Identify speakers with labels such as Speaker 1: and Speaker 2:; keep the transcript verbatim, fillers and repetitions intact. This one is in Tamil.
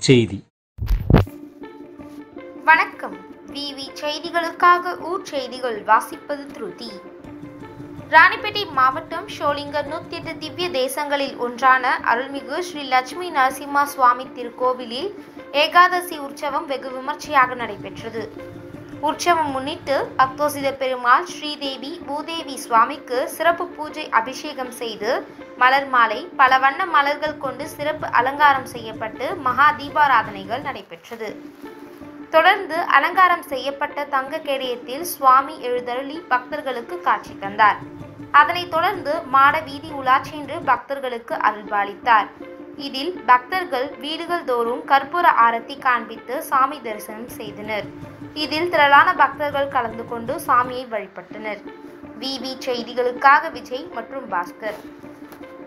Speaker 1: செய்தி.
Speaker 2: வணக்கம். விவி செய்திகளுக்காக ஊர் செய்திகள் வாசிப்பது திருதி. ராணிப்பேட்டை மாவட்டம் ஷோலிங்கர் நூத்தி எட்டு திவ்ய தேசங்களில் ஒன்றான அருள்மிகு ஸ்ரீ லட்சுமி நரசிம்மா சுவாமி திருக்கோவிலில் ஏகாதசி உற்சவம் வெகு விமர்சையாக நடைபெற்றது. உற்சவம் முன்னிட்டு பக்தோசித பெருமாள் ஸ்ரீதேவி பூதேவி சுவாமிக்கு சிறப்பு பூஜை அபிஷேகம் செய்து மலர் மாலை பல வண்ண மலர்கள் கொண்டு சிறப்பு அலங்காரம் செய்யப்பட்டு மகா தீபாராதனைகள் நடைபெற்றது. தொடர்ந்து அலங்காரம் செய்யப்பட்ட தங்க கேடயத்தில் சுவாமி எழுந்தருளி பக்தர்களுக்கு காட்சி தந்தார். அதனைத் தொடர்ந்து மாட வீதி உலா சென்று பக்தர்களுக்கு அருள்பாலித்தார். இதில் பக்தர்கள் வீடுகள் தோறும் கற்பூர ஆரத்தி காண்பித்து சாமி தரிசனம் செய்தனர். இதில் திரளான பக்தர்கள் கலந்து கொண்டு சாமியை வழிபட்டனர். விவி செய்திகளுக்காக விஜய் மற்றும் பாஸ்கர்.